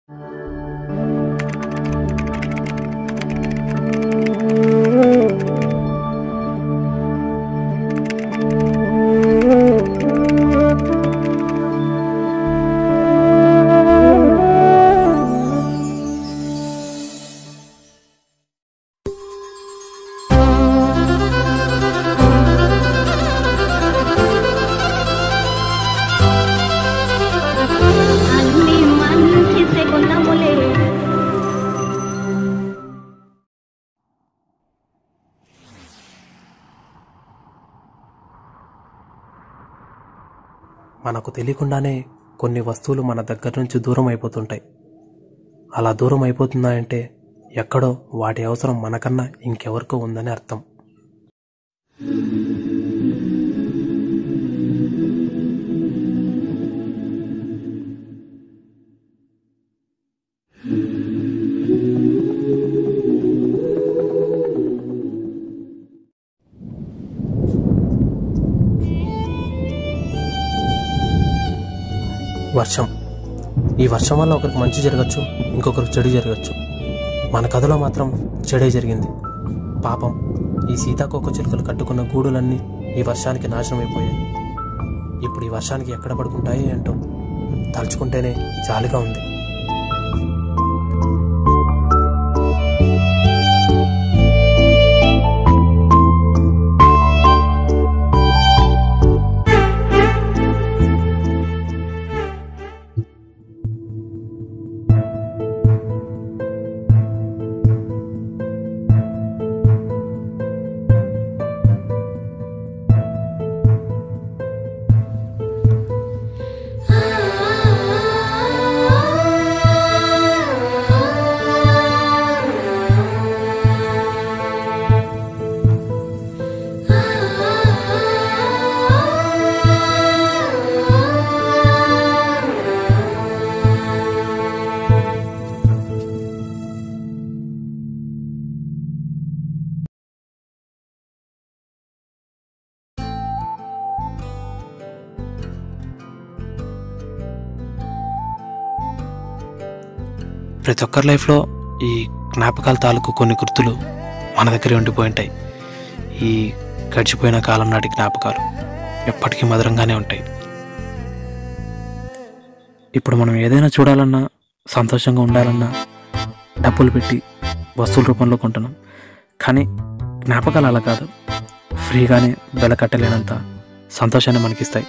మనకు తెలియకుండానే కొన్ని వస్తువులు మన దగ్గర నుంచి దూరం అయిపోతుంటాయి. అలా దూరం అయిపోతున్నాయంటే ఎక్కడో వాటి అవసరం మనకన్నా ఇంకెవరికో ఉందని అర్థం. వర్షం. ఈ వర్షం వల్ల ఒకరికి మంచి జరగచ్చు, ఇంకొకరికి చెడు జరగచ్చు. మన కథలో మాత్రం చెడే జరిగింది. పాపం ఈ సీతాకోక చిలుకలు కట్టుకున్న గూడులన్నీ ఈ వర్షానికి నాశనం అయిపోయాయి. ఇప్పుడు ఈ వర్షానికి ఎక్కడ పడుకుంటాయి ఏంటో తలుచుకుంటేనే జాలిగా ఉంది. ప్రతి ఒక్కరి లైఫ్లో ఈ జ్ఞాపకాల తాలూకు కొన్ని గుర్తులు మన దగ్గరే ఉండిపోయి ఉంటాయి. ఈ గడిచిపోయిన కాలం నాటి జ్ఞాపకాలు ఎప్పటికీ మధురంగానే ఉంటాయి. ఇప్పుడు మనం ఏదైనా చూడాలన్నా, సంతోషంగా ఉండాలన్నా డబ్బులు పెట్టి వస్తువుల రూపంలో కొంటున్నాం. కానీ జ్ఞాపకాలు అలా కాదు, ఫ్రీగానే వెల కట్టలేనంత సంతోషాన్ని మనకిస్తాయి.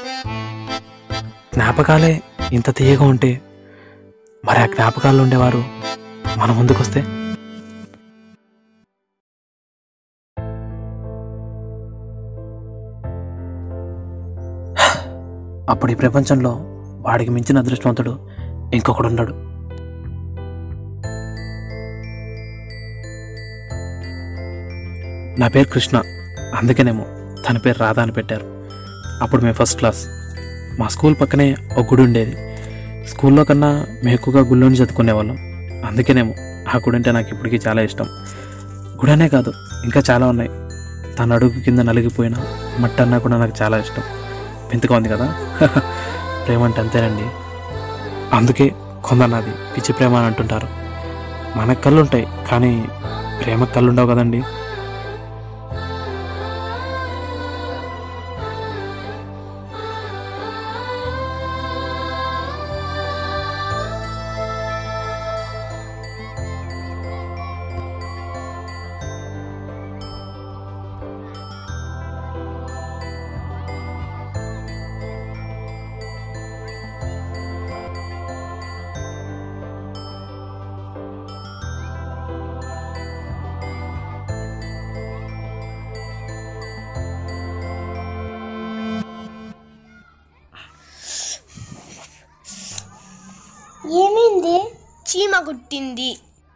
జ్ఞాపకాలే ఇంత తీయగా ఉంటే మరి ఆ జ్ఞాపకాల్లో ఉండేవారు మన ముందుకొస్తే అప్పుడు ఈ ప్రపంచంలో వాడికి మించిన అదృష్టవంతుడు ఇంకొకడు ఉన్నాడు. నా పేరు కృష్ణ, అందుకేనేమో తన పేరు రాధ అని పెట్టారు. అప్పుడు మేము ఫస్ట్ క్లాస్. మా స్కూల్ పక్కనే ఒక గుడి ఉండేది. స్కూల్లో కన్నా మేము ఎక్కువగా గుళ్ళోని చదువుకునేవాళ్ళం. అందుకేనేమో ఆ గుడి అంటే నాకు ఇప్పటికీ చాలా ఇష్టం. గుడి అనే కాదు, ఇంకా చాలా ఉన్నాయి. తన అడుగు కింద నలిగిపోయిన మట్టి అన్నా కూడా నాకు చాలా ఇష్టం. వింతగా ఉంది కదా. ప్రేమ అంటే అంతేనండి. అందుకే కొందరు పిచ్చి ప్రేమ అని అంటుంటారు. మనకు కళ్ళు ఉంటాయి కానీ ప్రేమకు కళ్ళు ఉండవు కదండి. ఏమైంది? చీమ కుట్టింది.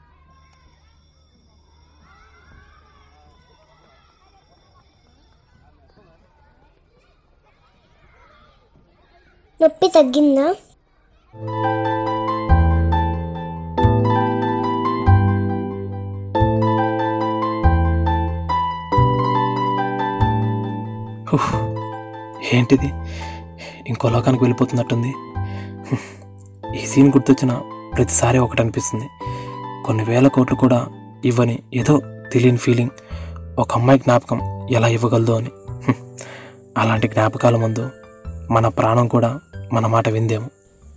నొప్పి తగ్గిందా? ఏంటిది, ఇంకో లోకానికి వెళ్ళిపోతున్నట్టుంది. ఈ సీన్ గుర్తొచ్చిన ప్రతిసారి ఒకటి అనిపిస్తుంది, కొన్ని వేల కోట్లు కూడా ఇవ్వని ఏదో తెలియని ఫీలింగ్ ఒక అమ్మాయి జ్ఞాపకం ఎలా ఇవ్వగలదో అని. అలాంటి జ్ఞాపకాల ముందు మన ప్రాణం కూడా మన మాట విందేమో.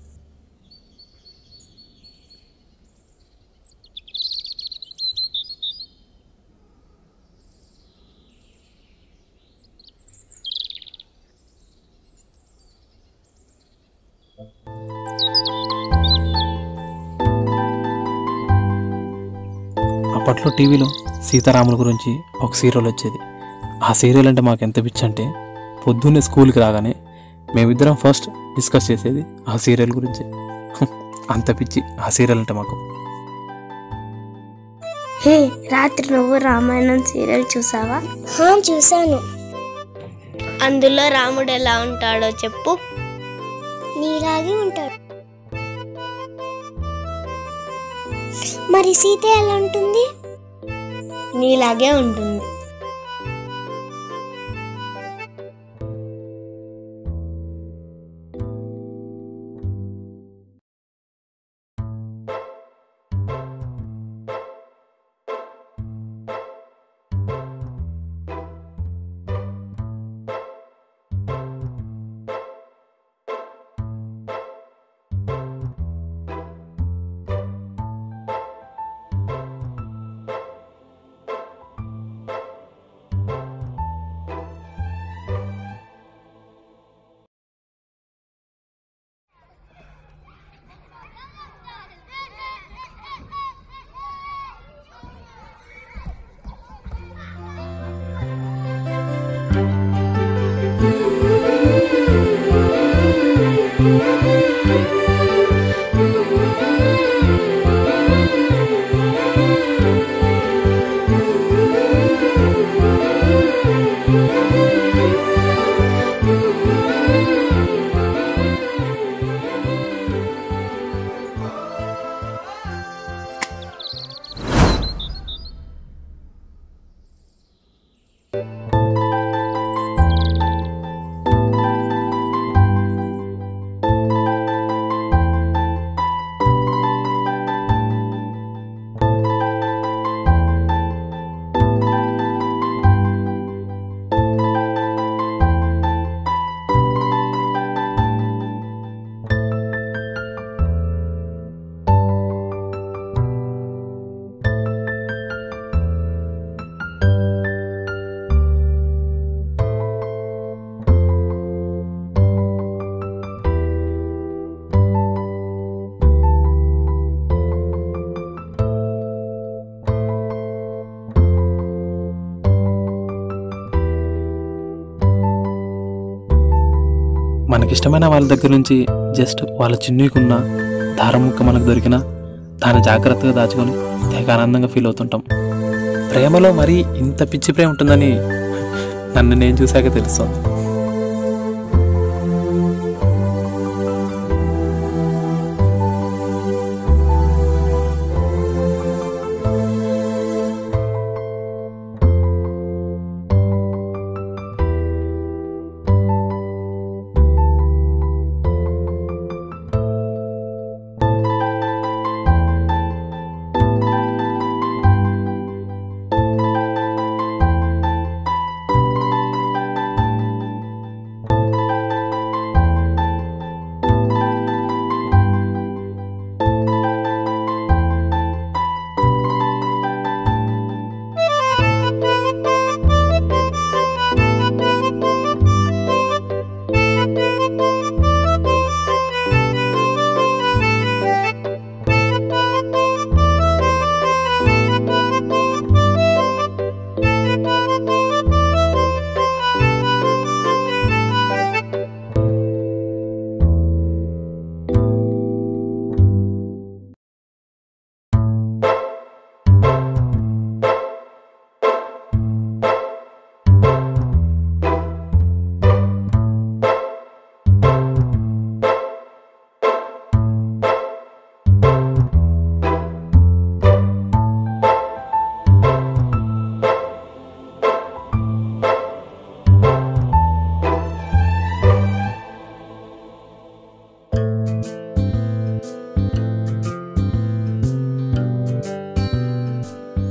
అప్పట్లో టీవీలో సీతారాముల గురించి ఒక సీరియల్ వచ్చేది. ఆ సీరియల్ అంటే మాకు ఎంత పిచ్చి అంటే, పొద్దున్నే స్కూల్కి రాగానే మేమిద్దరం ఫస్ట్ డిస్కస్ చేసేది ఆ సీరియల్ గురించి. అంత పిచ్చి ఆ సీరియల్ అంటే మాకు. హే, రాత్రి నువ్వు రామాయణం సీరియల్ చూసావా? చూసాను. అందులో రాముడు ఎలా ఉంటాడో చెప్పు. నీలాగే ఉంటాడు. మరి సీత ఎలా ఉంటుంది? నీలాగే ఉంటుంది. మనకిష్టమైన వాళ్ళ దగ్గర నుంచి జస్ట్ వాళ్ళ చిన్నకున్న దారం ముక్క మనకు దొరికినా దాన్ని జాగ్రత్తగా దాచుకొని తెగ ఆనందంగా ఫీల్ అవుతుంటాం. ప్రేమలో మరీ ఇంత పిచ్చి ప్రేమ ఉంటుందని నన్ను నేను చూశాక తెలుస్తుంది.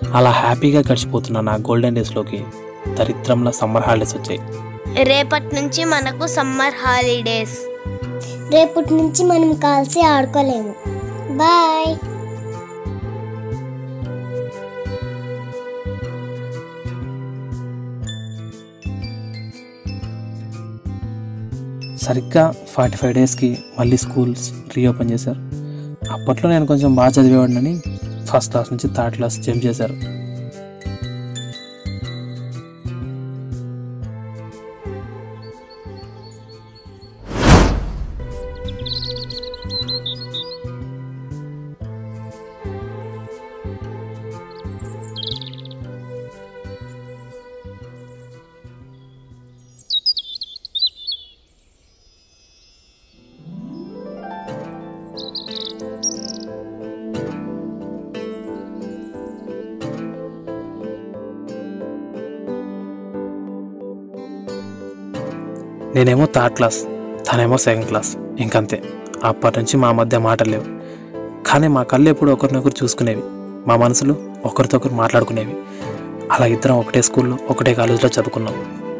అలా హ్యాపీగా గడిచిపోతున్న నా గోల్డెన్ డేస్లోకి దరిద్రంలో సమ్మర్ హాలిడేస్ వచ్చాయి. రేపటి నుంచి మనకు సమ్మర్ హాలిడేస్. రేపటి నుంచి మనం కలిసి ఆడుకోలేము. బాయ్. సరిగ్గా 45 డేస్కి మళ్ళీ స్కూల్స్ రీఓపెన్ చేశారు. అప్పట్లో నేను కొంచెం బాగా చదివేవాడినని ఫస్ట్ క్లాస్ నుంచి థర్డ్ క్లాస్ జంప్ చేశారు. నేనేమో థర్డ్ క్లాస్, తనేమో సెకండ్ క్లాస్. ఇంకంతే. అప్పటి నుంచి మా మధ్య మాటలు లేవు. కానీ మా కళ్ళు ఎప్పుడు ఒకరినొకరు చూసుకునేవి, మా మనసులు ఒకరితో ఒకరు మాట్లాడుకునేవి. అలా ఇద్దరం ఒకటే స్కూల్లో ఒకటే కాలేజీలో చదువుకున్నాం.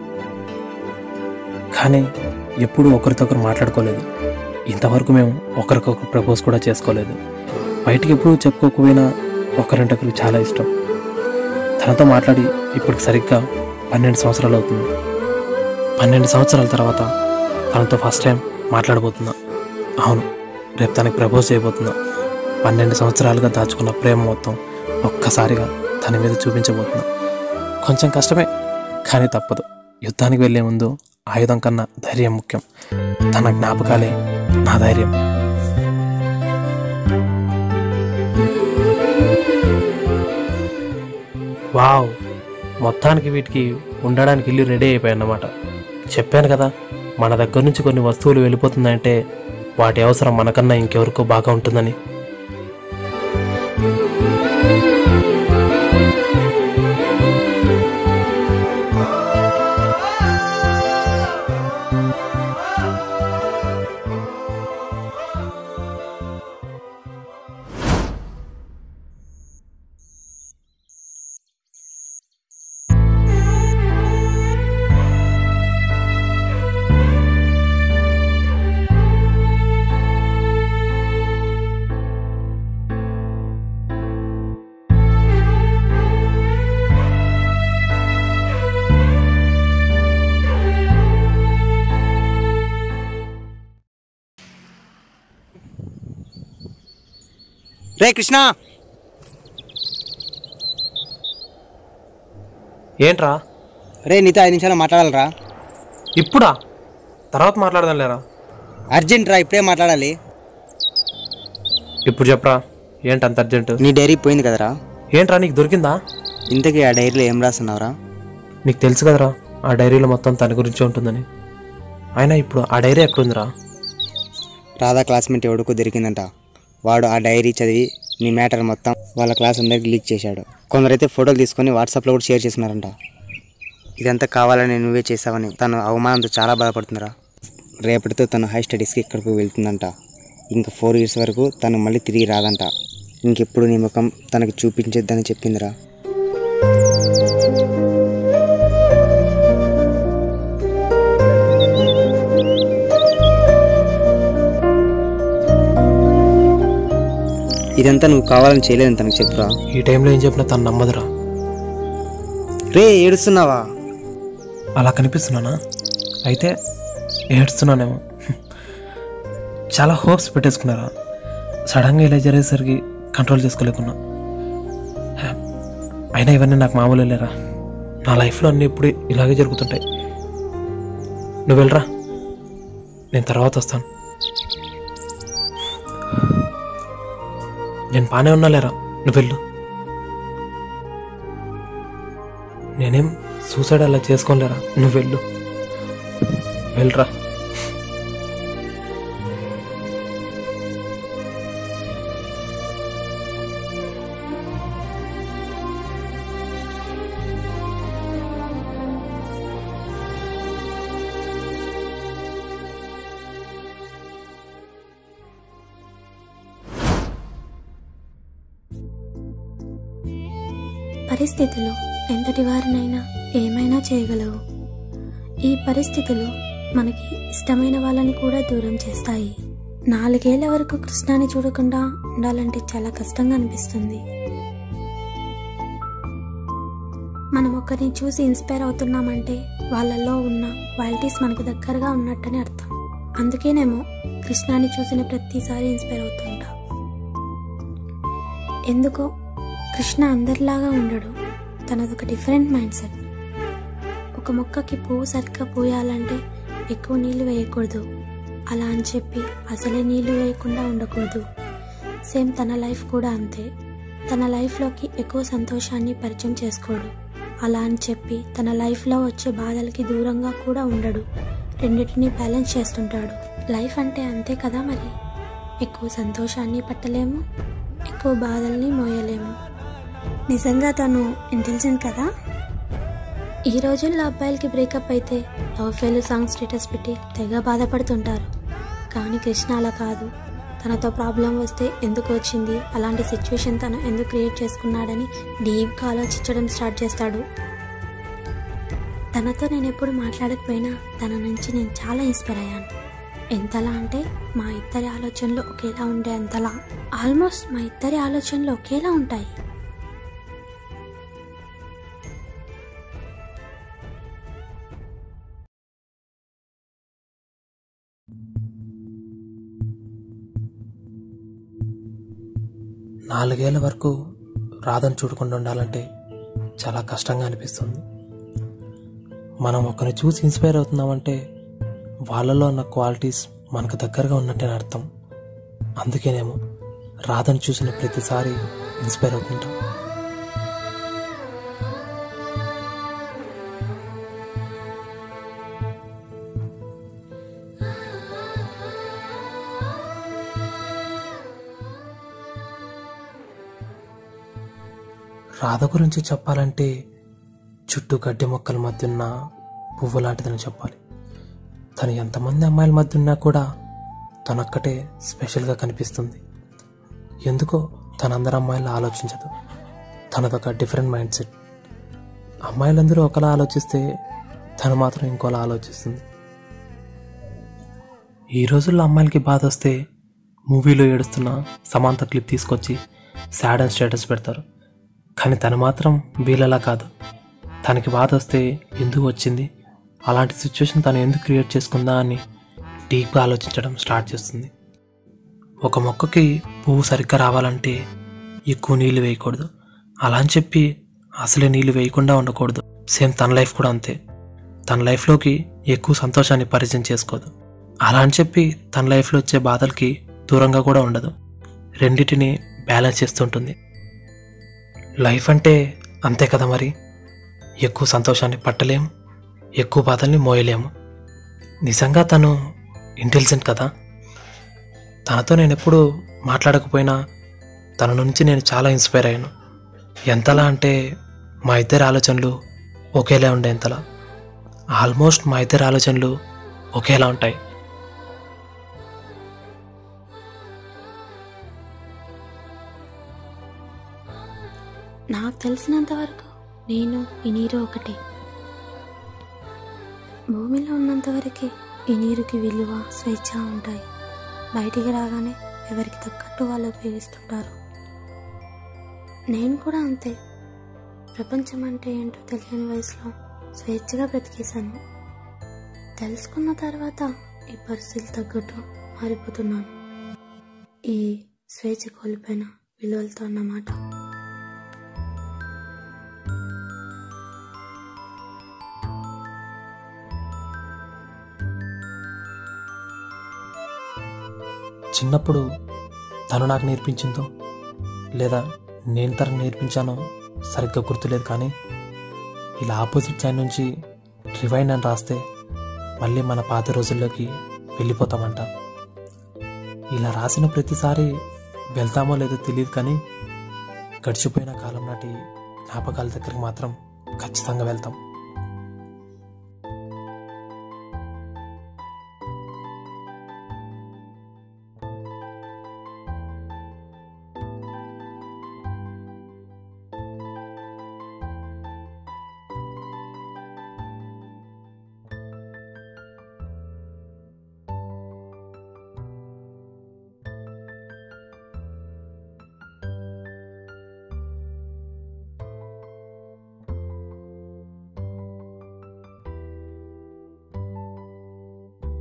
కానీ ఎప్పుడూ ఒకరితో ఒకరు మాట్లాడుకోలేదు. ఇంతవరకు మేము ఒకరికొకరు ప్రపోజ్ కూడా చేసుకోలేదు. బయటికి ఎప్పుడూ చెప్పుకోకపోయినా ఒకరంటే ఒకరికి చాలా ఇష్టం. తనతో మాట్లాడి ఇప్పటికి సరిగ్గా 12 సంవత్సరాలు అవుతుంది. 12 సంవత్సరాల తర్వాత తనతో ఫస్ట్ టైం మాట్లాడబోతున్నా. అవును, రేపు తనకి ప్రపోజ్ చేయబోతున్నా. 12 సంవత్సరాలుగా దాచుకున్న ప్రేమ మొత్తం ఒక్కసారిగా తన మీద చూపించబోతున్నా. కొంచెం కష్టమే, కానీ తప్పదు. యుద్ధానికి వెళ్ళే ముందు ఆయుధం కన్నా ధైర్యం ముఖ్యం. తన జ్ఞాపకాలే నా ధైర్యం. వావ్, మొత్తానికి వీటికి ఉండడానికి ఇల్లు రెడీ అయిపోయాయన్నమాట. చెప్పాను కదా, మన దగ్గర నుంచి కొన్ని వస్తువులు వెళ్ళిపోతుందంటే వాటి అవసరం మనకన్నా ఇంకెవరికో బాగా ఉంటుందని. రే కృష్ణ, ఏంట్రా? రే నీతో 5 నిమిషాలు మాట్లాడాలరా. ఇప్పుడా? తర్వాత మాట్లాడదాం లేరా. అర్జెంట్ రా, ఇప్పుడే మాట్లాడాలి. ఇప్పుడు చెప్పరా, ఏంటి అంత అర్జెంటు? నీ డైరీ పోయింది కదరా. ఏంట్రా, నీకు దొరికిందా? ఇంతకీ ఆ డైరీలో ఏం రాస్తున్నావురా? నీకు తెలుసు కదరా, ఆ డైరీలో మొత్తం తన గురించి ఉంటుందని. అయినా ఇప్పుడు ఆ డైరీ ఎక్కడుందిరా? రాధా క్లాస్మేట్ ఎవడికో దొరికిందంట. వాడు ఆ డైరీ చదివి నీ మ్యాటర్ మొత్తం వాళ్ళ క్లాస్ అందరికి లీక్ చేశాడు. కొందరైతే ఫోటోలు తీసుకొని వాట్సాప్లో కూడా షేర్ చేస్తున్నారంట. ఇదంతా కావాలని నువ్వే చేసావని తను అవమానంతో చాలా బాధపడుతుందిరా. రేపటితో తను హై స్టడీస్కి ఇక్కడికి వెళ్తుందంట. ఇంకా 4 years వరకు తను మళ్ళీ తిరిగి రాదంట. ఇంకెప్పుడు నీ ముఖం తనకి చూపించొద్దని చెప్పిందిరా. ఇదంతా నువ్వు కావాలని చేయలేదని తనకు చెప్పురా. ఈ టైంలో ఏం చెప్పినా తను నమ్మదురా. రే ఏడుస్తున్నావా? అలా కనిపిస్తున్నానా? అయితే ఏడుస్తున్నానేమో. చాలా హోప్స్ పెట్టేసుకున్నారా. సడన్గా ఇలా జరిగేసరికి కంట్రోల్ చేసుకోలేకున్నా. అయినా ఇవన్నీ నాకు మామూలు లేరా. నా లైఫ్లో అన్నీ ఇప్పుడు ఇలాగే జరుగుతుంటాయి. నువ్వు వెళ్ళరా, నేను తర్వాత వస్తాను. నేను బాగానే ఉన్నా లేరా, నువ్వు వెళ్ళు. నేనేం సూసైడ్ అలా చేసుకోలేరా, నువ్వు వెళ్ళు. వెళ్ళరా. పరిస్థితులు ఎంతటి వారినైనా ఏమైనా చేయగలవు. ఈ పరిస్థితులు మనకి ఇష్టమైన వాళ్ళని కూడా దూరం చేస్తాయి. 4 ఏళ్ల వరకు కృష్ణాని చూడకుండా ఉండాలంటే చాలా కష్టంగా అనిపిస్తుంది. మనం ఒకరిని చూసి ఇన్స్పైర్ అవుతున్నామంటే వాళ్ళల్లో ఉన్న క్వాలిటీస్ మనకు దగ్గరగా ఉన్నట్టని అర్థం. అందుకేనేమో కృష్ణాని చూసిన ప్రతిసారి ఇన్స్పైర్ అవుతుంటా. ఎందుకో కృష్ణ అందరిలాగా ఉండడు. తనదొక డిఫరెంట్ మైండ్ సెట్. ఒక మొక్కకి పువ్వు సరిగ్గా పూయాలంటే ఎక్కువ నీళ్లు వేయకూడదు. అలా అని చెప్పి అసలే నీళ్లు వేయకుండా ఉండకూడదు. సేమ్ తన లైఫ్ కూడా అంతే. తన లైఫ్లోకి ఎక్కువ సంతోషాన్ని పరిచయం చేసుకోడు. అలా అని చెప్పి తన లైఫ్లో వచ్చే బాధలకి దూరంగా కూడా ఉండడు. రెండింటినీ బ్యాలెన్స్ చేస్తుంటాడు. లైఫ్ అంటే అంతే కదా మరి. ఎక్కువ సంతోషాన్ని పట్టలేము, ఎక్కువ బాధల్ని మోయలేము. నిజంగా తను ఇంటెలిజెంట్ కదా. ఈ రోజుల్లో అబ్బాయిలకి బ్రేకప్ అయితే లవ్ ఫెయిల్ సాంగ్ స్టేటస్ పెట్టి తెగ బాధపడుతుంటారు. కానీ కృష్ణ అలా కాదు. తనతో ప్రాబ్లం వస్తే ఎందుకు వచ్చింది, అలాంటి సిచ్యువేషన్ తను ఎందుకు క్రియేట్ చేసుకున్నాడని డీప్గా ఆలోచించడం స్టార్ట్ చేస్తాడు. తనతో నేను ఎప్పుడు మాట్లాడకపోయినా తన నుంచి నేను చాలా ఇన్స్పైర్ అయ్యాను. ఎంతలా అంటే మా ఇద్దరి ఆలోచనలు ఒకేలా ఉండే అంతలా. ఆల్మోస్ట్ మా ఇద్దరి ఆలోచనలు ఒకేలా ఉంటాయి. నాలుగేళ్ల వరకు రాధను చూడకుండా ఉండాలంటే చాలా కష్టంగా అనిపిస్తుంది. మనం ఒకరిని చూసి ఇన్స్పైర్ అవుతున్నామంటే వాళ్ళలో ఉన్న క్వాలిటీస్ మనకు దగ్గరగా ఉన్నట్టని అర్థం. అందుకేనేమో రాధను చూసిన ప్రతిసారి ఇన్స్పైర్ అవుతుంటాం. రాధ గురించి చెప్పాలంటే చుట్టూ గడ్డి మొక్కల మధ్య ఉన్న పువ్వు లాంటిదని చెప్పాలి. తను ఎంతమంది అమ్మాయిల మధ్య ఉన్నా కూడా తనొక్కటే స్పెషల్గా కనిపిస్తుంది. ఎందుకో తనందరు అమ్మాయిలు ఆలోచించదు. తనదొక డిఫరెంట్ మైండ్ సెట్. అమ్మాయిలందరూ ఒకలా ఆలోచిస్తే తను మాత్రం ఇంకోలా ఆలోచిస్తుంది. ఈ రోజుల్లో అమ్మాయిలకి బాధ వస్తే మూవీలో ఏడుస్తున్న సమాంత క్లిప్ తీసుకొచ్చి సాడ్ అండ్ స్టేటస్ పెడతారు. కానీ తను మాత్రం వీళ్ళలా కాదు. తనకి బాధ వస్తే ఎందుకు వచ్చింది, అలాంటి సిచ్యువేషన్ తను ఎందుకు క్రియేట్ చేసుకుందా అని డీప్గా ఆలోచించడం స్టార్ట్ చేస్తుంది. ఒక మొక్కకి పువ్వు సరిగ్గా రావాలంటే ఎక్కువ నీళ్ళు వేయకూడదు. అలా అని చెప్పి అసలే నీళ్ళు వేయకుండా ఉండకూడదు. సేమ్ తన లైఫ్ కూడా అంతే. తన లైఫ్లోకి ఎక్కువ సంతోషాన్ని పరిచయం చేసుకోదు. అలా అని చెప్పి తన లైఫ్లో వచ్చే బాధలకి దూరంగా కూడా ఉండదు. రెండింటిని బ్యాలెన్స్ చేస్తుంటుంది. లైఫ్ అంటే అంతే కదా మరి. ఎక్కువ సంతోషాన్ని పట్టలేము, ఎక్కువ బాధల్ని మోయలేము. నిజంగా తను ఇంటెలిజెంట్ కదా. తనతో నేను ఎప్పుడు మాట్లాడకపోయినా తన నుంచి నేను చాలా ఇన్స్పైర్ అయ్యాను. ఎంతలా అంటే మా ఇద్దరి ఆలోచనలు ఒకేలా ఉండే ఎంతలా. ఆల్మోస్ట్ మా ఇద్దరి ఆలోచనలు ఒకేలా ఉంటాయి. నాకు తెలిసినంత వరకు నేను ఈ నీరు ఒకటే. భూమిలో ఉన్నంత వరకే ఈ నీరుకి విలువ, స్వేచ్ఛ ఉంటాయి. బయటికి రాగానే ఎవరికి తగ్గట్టు వాళ్ళు ఉపయోగిస్తుంటారు. నేను కూడా అంతే. ప్రపంచం అంటే ఏంటో తెలియని వయసులో స్వేచ్ఛగా బ్రతికేశాను. తెలుసుకున్న తర్వాత ఈ పరిస్థితులు తగ్గట్టు మారిపోతున్నాను. ఈ స్వేచ్ఛ కోల్పోయిన విలువలతో అన్నమాట. చిన్నప్పుడు తను నాకు నేర్పించిందో లేదా నేను తనకు నేర్పించానో సరిగ్గా గుర్తులేదు. కానీ ఇలా ఆపోజిట్ సైడ్ నుంచి రివైండ్ అని రాస్తే మళ్ళీ మన పాత రోజుల్లోకి వెళ్ళిపోతామంట. ఇలా రాసిన ప్రతిసారి వెళ్తామో లేదో తెలియదు, కానీ గడిచిపోయిన కాలం నాటి జ్ఞాపకాల దగ్గరికి మాత్రం ఖచ్చితంగా వెళ్తాం.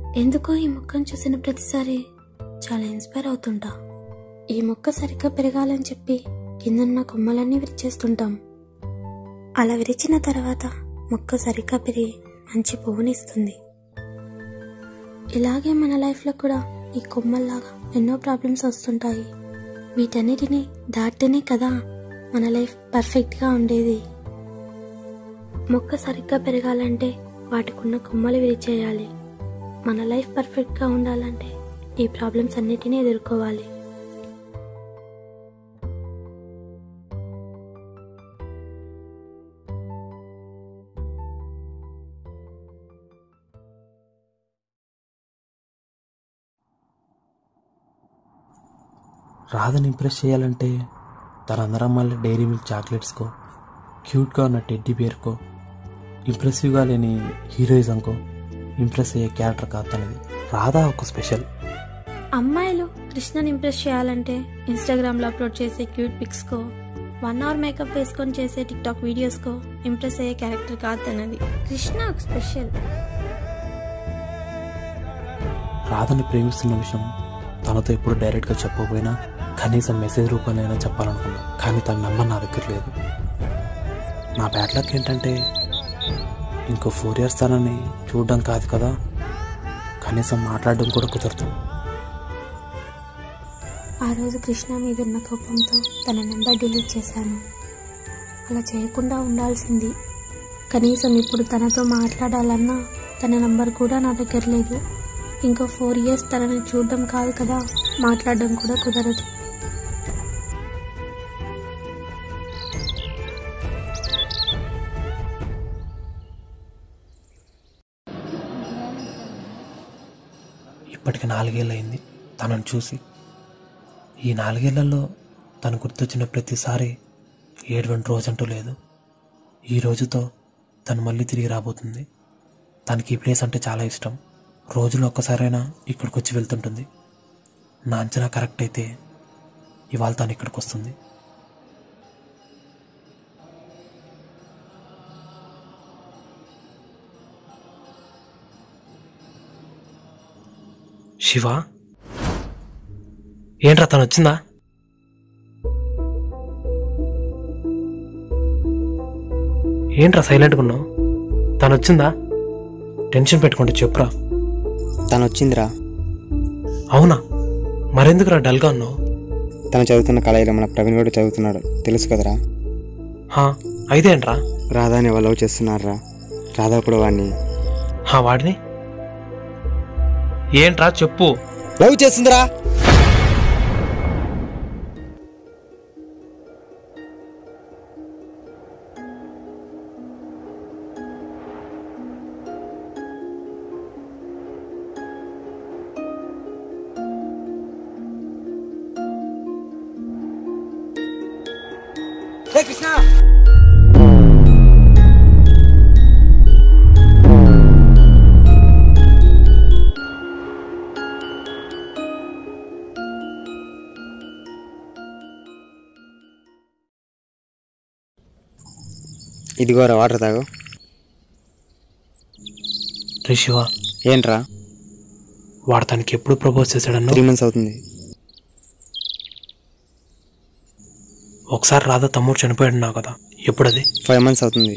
ఎందుకో ఈ మొక్కను చూసిన ప్రతిసారి చాలా ఇన్స్పైర్ అవుతుంటా. ఈ మొక్క సరిగ్గా పెరగాలని చెప్పి కిందన్న కొమ్మలన్నీ విరిచేస్తుంటాం. అలా విరిచిన తర్వాత మొక్క సరిగ్గా పెరిగి మంచి పువ్వునిస్తుంది. ఇలాగే మన లైఫ్లో కూడా ఈ కొమ్మల్లాగా ఎన్నో ప్రాబ్లమ్స్ వస్తుంటాయి. వీటన్నిటిని దాటితేనే కదా మన లైఫ్ పర్ఫెక్ట్గా ఉండేది. మొక్క సరిగ్గా పెరగాలంటే వాటికున్న కొమ్మలు విరిచేయాలి. మన లైఫ్ పర్ఫెక్ట్గా ఉండాలంటే ఈ ప్రాబ్లమ్స్ అన్నిటినీ ఎదుర్కోవాలి. రాధని ఇంప్రెస్ చేయాలంటే తన అందరు అమ్మాయిల డైరీ మిల్క్ చాక్లెట్స్కో, క్యూట్గా ఉన్న టెడ్డీ బేర్కో, ఇంప్రెసివ్గా లేని హీరోయిజంకో ఇంప్రెస్ అయ్యే క్యారెక్టర్ కాదు తనది. రాధ ఒక స్పెషల్. అమ్మాయిలు కృష్ణని ఇంప్రెస్ చేయాలంటే ఇన్స్టాగ్రామ్లో అప్లోడ్ చేసే క్యూట్ పిక్స్కో, 1 hour మేకప్ వేసుకొని చేసే టిక్టాక్ వీడియోస్కో ఇంప్రెస్ అయ్యే క్యారెక్టర్ కాదు తనది. కృష్ణ ఒక స్పెషల్. రాధని ప్రేమిస్తున్న విషయం తనతో ఎప్పుడు డైరెక్ట్గా చెప్పకపోయినా కనీసం మెసేజ్ రూపంలో చెప్పాలనుకున్నా, కానీ తన నెంబర్ నా దగ్గర లేదు. నా బ్యాడ్ లక్ ఏంటంటే ఇంకో 4 years తనని చూడడం కాదు కదా, కనీసం మాట్లాడడం కూడా కుదరదు. ఆ రోజు కృష్ణ మీద ఉన్న కోపంతో తన నెంబర్ డిలీట్ చేశాను. అలా చేయకుండా ఉండాల్సింది. కనీసం ఇప్పుడు తనతో మాట్లాడాలన్నా తన నంబర్ కూడా నా దగ్గర లేదు. ఇంకో 4 years తనని చూడడం కాదు కదా, మాట్లాడడం కూడా కుదరదు. ఇప్పటికి 4 ఏళ్ళు అయింది తనను చూసి. ఈ 4 ఏళ్లలో తను గుర్తొచ్చిన ప్రతిసారి ఏటువంటి రోజంటూ లేదు. ఈ రోజుతో తను మళ్ళీ తిరిగి రాబోతుంది. తనకి ఈ ప్లేస్ అంటే చాలా ఇష్టం. రోజులో ఒక్కసారైనా ఇక్కడికి వచ్చి వెళ్తుంటుంది. నా అంచనా కరెక్ట్ అయితే ఇవాళ తను ఇక్కడికి వస్తుంది. శివ, ఏంట్రా తను వచ్చిందా? ఏంట్రా సైలెంట్గా ఉన్నావు? తను వచ్చిందా? టెన్షన్ పెట్టుకుంటే చెప్పురా. తను వచ్చిందిరా. అవునా? మరెందుకురా డల్గా ఉన్నావు? తను చదువుతున్న కాలేజీలో మన ప్రవీణ్ కూడా చదువుతున్నాడు, తెలుసు కదరా. అయితే ఏంట్రా? రాధాని వాళ్ళు లవ్ చేస్తున్నారా. రాధా కూడా వాడిని వాడిని ఏంట్రా చెప్పు. లవ్ చేస్తుందిరా. కృష్ణ, ఇదిగోరా వాటర్ తాగు. రే శివ, ఏంట్రా? వాడు తనకి ఎప్పుడు ప్రపోజ్ చేశాడన్నా? 3 months అవుతుంది. ఒకసారి రాధా తమ్ముడు చనిపోయాడున్నావు కదా, ఎప్పుడది? 5 months అవుతుంది.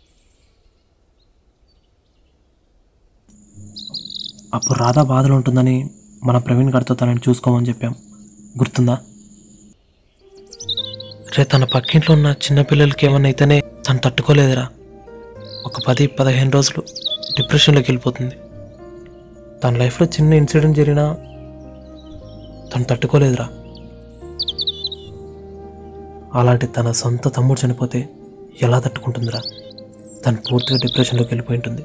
అప్పుడు రాధా బాధలు ఉంటుందని మన ప్రవీణ్ గారితో తనని చూసుకోమని చెప్పాం, గుర్తుందా? రే, తన పక్కింట్లో ఉన్న చిన్నపిల్లలకి ఏమన్నా అయితేనే తను తట్టుకోలేదురా. ఒక 10-15 రోజులు డిప్రెషన్లోకి వెళ్ళిపోతుంది. తన లైఫ్లో చిన్న ఇన్సిడెంట్ జరిగినా తను తట్టుకోలేదురా. అలాంటి తన సొంత తమ్ముడు చనిపోతే ఎలా తట్టుకుంటుందిరా? తను పూర్తిగా డిప్రెషన్లోకి వెళ్ళిపోయి ఉంటుంది.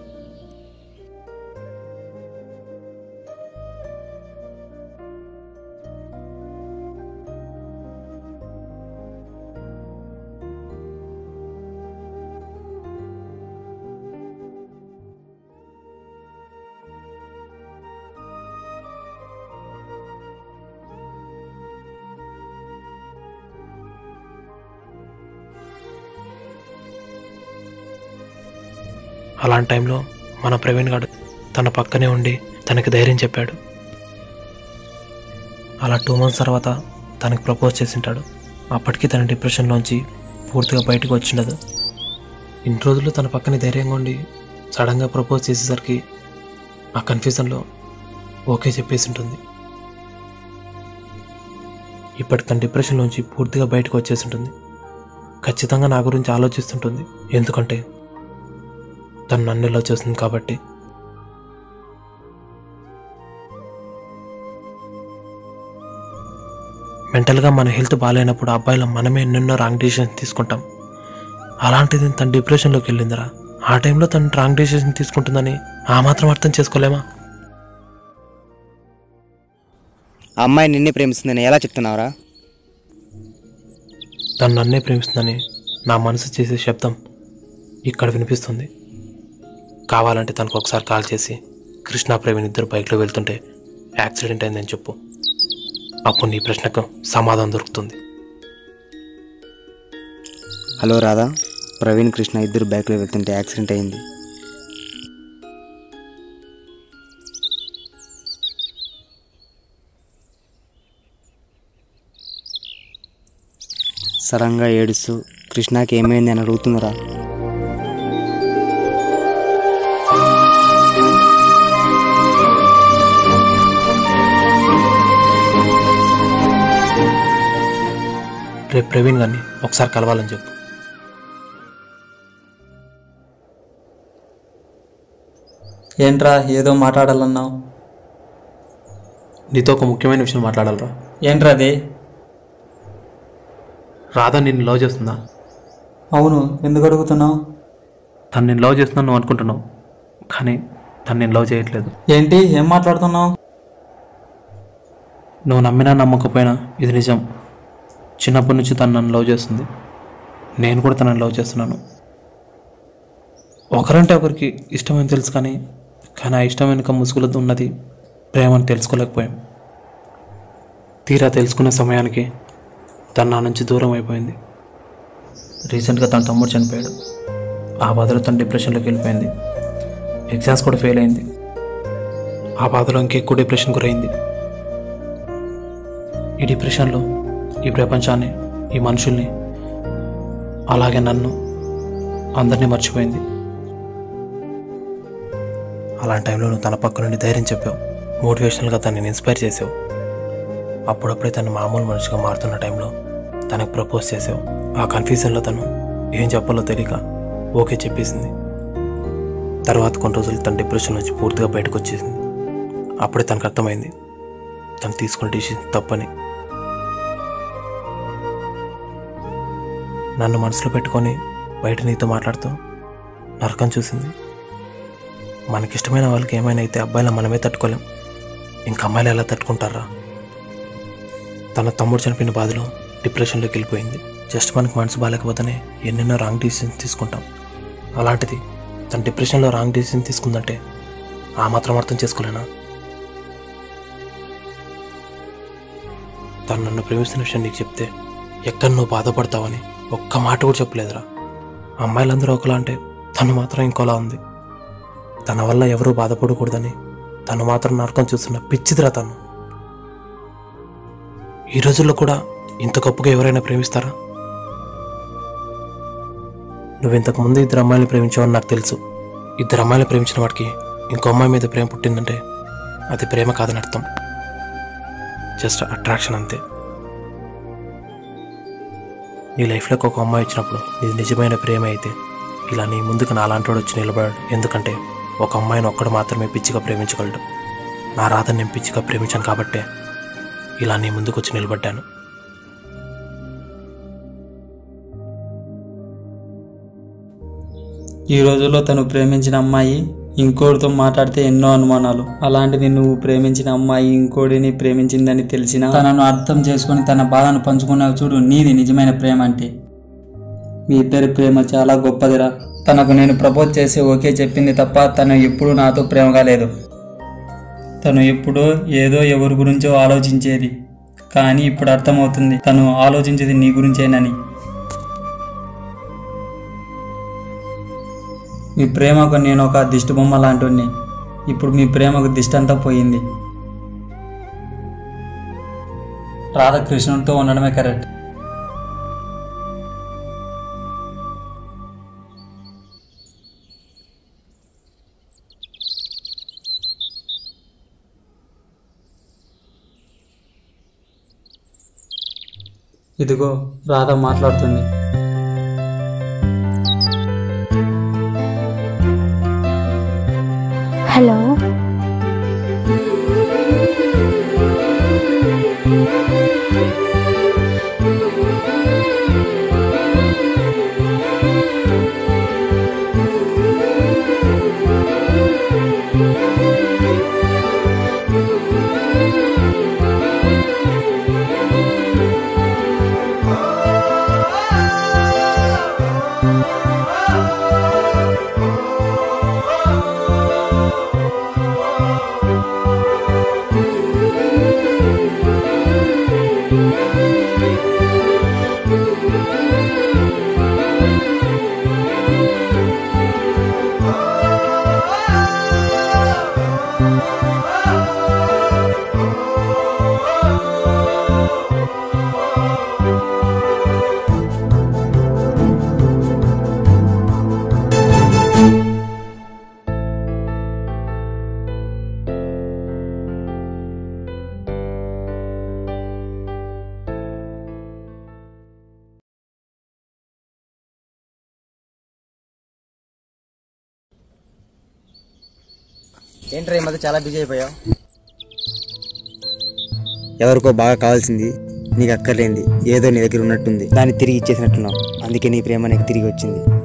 అలాంటి టైంలో మన ప్రవీణ్ గారు తన పక్కనే ఉండి తనకి ధైర్యం చెప్పాడు. అలా 2 months తర్వాత తనకి ప్రపోజ్ చేసింటాడు. అప్పటికి తన డిప్రెషన్లోంచి పూర్తిగా బయటకు వచ్చిండదు. ఇన్ని రోజులు తన పక్కనే ధైర్యంగా ఉండి సడన్గా ప్రపోజ్ చేసేసరికి ఆ కన్ఫ్యూజన్లో ఓకే చెప్పేసి ఉంటుంది. ఇప్పటికి తన డిప్రెషన్లోంచి పూర్తిగా బయటకు వచ్చేసి ఉంటుంది. ఖచ్చితంగా నా గురించి ఆలోచిస్తుంటుంది, ఎందుకంటే తను నన్ను ఇలా చేస్తుంది కాబట్టి. మెంటల్గా మన హెల్త్ బాగాలేనప్పుడు అబ్బాయిలు మనమే ఎన్నెన్నో రాంగ్ డిసిషన్స్ తీసుకుంటాం. అలాంటిది తన డిప్రెషన్లోకి వెళ్ళిందిరా. ఆ టైంలో తను రాంగ్ డిసిషన్ తీసుకుంటుందని ఆ మాత్రం అర్థం చేసుకోలేమా? ఆ అమ్మాయి నిన్నే ప్రేమిస్తుందని ఎలా చెప్తున్నావురా? తను నన్నే ప్రేమిస్తుందని నా మనసు చేసే శబ్దం ఇక్కడ వినిపిస్తుంది. కావాలంటే తనకు ఒకసారి కాల్ చేసి కృష్ణ ప్రవీణ్ ఇద్దరు బైక్లో వెళ్తుంటే యాక్సిడెంట్ అయిందని చెప్పు. అప్పుడు నీ ప్రశ్నకు సమాధానం దొరుకుతుంది. హలో రాధా, ప్రవీణ్ కృష్ణ ఇద్దరు బైక్లో వెళ్తుంటే యాక్సిడెంట్ అయింది. సడన్గా ఏడుస్తూ కృష్ణకి ఏమైంది అని అడుగుతుందిరా. రేపు ప్రవీణ్ గారిని ఒకసారి కలవాలని చెప్పు. ఏంట్రా ఏదో మాట్లాడాలన్నావు? నీతో ఒక ముఖ్యమైన విషయం మాట్లాడాలరా. ఏంట్రా అది? రాధా నిన్ను లవ్ చేస్తుందా? అవును, ఎందుకు అడుగుతున్నావు? తను నేను లవ్ చేస్తున్నాను నువ్వు అనుకుంటున్నావు, కానీ తను నేను లవ్ చేయట్లేదు. ఏంటి, ఏం మాట్లాడుతున్నావు? నువ్వు నమ్మినా నమ్మకపోయినా ఇది నిజం. చిన్నప్పటి నుంచి తను నన్ను లవ్ చేస్తుంది, నేను కూడా తనని లవ్ చేస్తున్నాను. ఒకరంటే ఒకరికి ఇష్టమని తెలుసు, కానీ ఆ ఇష్టం వెనుక ముసుగులతో ఉన్నది ప్రేమని తెలుసుకోలేకపోయాం. తీరా తెలుసుకునే సమయానికి తను నా నుంచి దూరం అయిపోయింది. రీసెంట్గా తన తమ్ముడు చనిపోయాడు. ఆ బాధలో తను డిప్రెషన్లోకి వెళ్ళిపోయింది. ఎగ్జామ్స్ కూడా ఫెయిల్ అయింది. ఆ బాధలో ఇంకెక్కువ డిప్రెషన్ గురైంది. ఈ డిప్రెషన్లో ఈ ప్రపంచాన్ని, ఈ మనుషుల్ని, అలాగే నన్ను, అందరినీ మర్చిపోయింది. అలాంటి టైంలో నువ్వు తన పక్క నుండి ధైర్యం చెప్పావు, మోటివేషనల్గా తనని ఇన్స్పైర్ చేసావు. అప్పుడప్పుడే తను మామూలు మనిషిగా మారుతున్న టైంలో తనకు ప్రపోజ్ చేసావు. ఆ కన్ఫ్యూజన్లో తను ఏం చెప్పాలో తెలియక ఓకే చెప్పేసింది. తర్వాత కొన్ని రోజులు తన డిప్రెషన్ నుంచి పూర్తిగా బయటకు వచ్చేసింది. అప్పుడే తనకు అర్థమైంది తను తీసుకున్న డిసిషన్ తప్పని. నన్ను మనసులో పెట్టుకొని బయట నీతో మాట్లాడుతూ నరకం చూసింది. మనకిష్టమైన వాళ్ళకి ఏమైనా అయితే అబ్బాయిలా మనమే తట్టుకోలేం, ఇంక అమ్మాయిలు ఎలా తట్టుకుంటారా? తన తమ్ముడు చనిపోయిన బాధలో డిప్రెషన్లోకి వెళ్ళిపోయింది. జస్ట్ మనకు మనసు బాగాలేకపోతేనే ఎన్నెన్నో రాంగ్ డిసిషన్స్ తీసుకుంటాం. అలాంటిది తన డిప్రెషన్లో రాంగ్ డిసిషన్ తీసుకుందంటే ఆ మాత్రం అర్థం చేసుకోలేనా? తను నన్ను ప్రేమిస్తున్న విషయం నీకు చెప్తే ఎక్కడ నువ్వు బాధపడతావని ఒక్క మాట కూడా చెప్పలేదురా. అమ్మాయిలందరూ ఒకలా అంటే తను మాత్రం ఇంకోలా ఉంది. తన వల్ల ఎవరూ బాధపడకూడదని తను మాత్రం నరకం చూస్తున్న పిచ్చిదిరా తను. ఈ రోజుల్లో కూడా ఇంత గొప్పగా ఎవరైనా ప్రేమిస్తారా? నువ్వు ఇంతకు ముందు 2 అమ్మాయిలు ప్రేమించావని నాకు తెలుసు. 2 అమ్మాయిలు ప్రేమించిన వాడికి ఇంకో అమ్మాయి మీద ప్రేమ పుట్టిందంటే అది ప్రేమ కాదని అర్థం, జస్ట్ అట్రాక్షన్ అంతే. నీ లైఫ్లోకి ఒక అమ్మాయి వచ్చినప్పుడు ఇది నిజమైన ప్రేమ అయితే ఇలా నీ ముందుకు నాలాంటి వాడు వచ్చి నిలబడాడు. ఎందుకంటే ఒక అమ్మాయిని ఒక్కడు మాత్రమే పిచ్చిగా ప్రేమించగలడు. నా రాధని నేను పిచ్చిగా ప్రేమించాను కాబట్టే ఇలా నీ ముందుకు వచ్చి నిలబడ్డాను. ఈ రోజుల్లో తను ప్రేమించిన అమ్మాయి ఇంకోటితో మాట్లాడితే ఎన్నో అనుమానాలు. అలాంటిది నువ్వు ప్రేమించిన అమ్మాయి ఇంకోటిని ప్రేమించిందని తెలిసినా తనను అర్థం చేసుకొని తన బాధను పంచుకున్నావు చూడు, నీది నిజమైన ప్రేమ అంటే. మీ ఇద్దరి ప్రేమ చాలా గొప్పదిరా. తనకు నేను ప్రపోజ్ చేసి ఓకే చెప్పింది తప్ప తను ఎప్పుడూ నాతో ప్రేమగా లేదు. తను ఎప్పుడో ఏదో ఎవరి గురించో ఆలోచించేది, కానీ ఇప్పుడు అర్థమవుతుంది తను ఆలోచించేది నీ గురించేనని. మీ ప్రేమకు నేను ఒక దిష్టి బొమ్మ లాంటిని. ఇప్పుడు మీ ప్రేమకు దిష్టి అంతా పోయింది. రాధ కృష్ణుడితో ఉండడమే కరెక్ట్. ఇదిగో రాధ మాట్లాడుతుంది. హలో, ఏంట్రా ఈ మధ్య చాలా బిజీ అయిపోయావు? ఎవరికో బాగా కావాల్సింది నీకు అక్కర్లేంది ఏదో నీ దగ్గర ఉన్నట్టుంది, దాన్ని తిరిగి ఇచ్చేసినట్టున్నావు. అందుకే నీ ప్రేమ నీకు తిరిగి వచ్చింది.